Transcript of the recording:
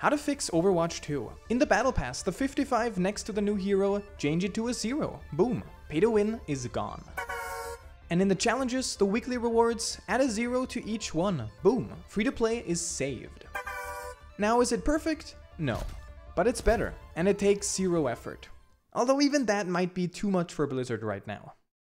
How to fix Overwatch 2. In the battle pass, the 55 next to the new hero, change it to a 0. Boom. Pay to win is gone. And in the challenges, the weekly rewards, add a 0 to each one. Boom. Free to play is saved. Now, is it perfect? No. But it's better, and it takes 0 effort. Although even that might be too much for Blizzard right now.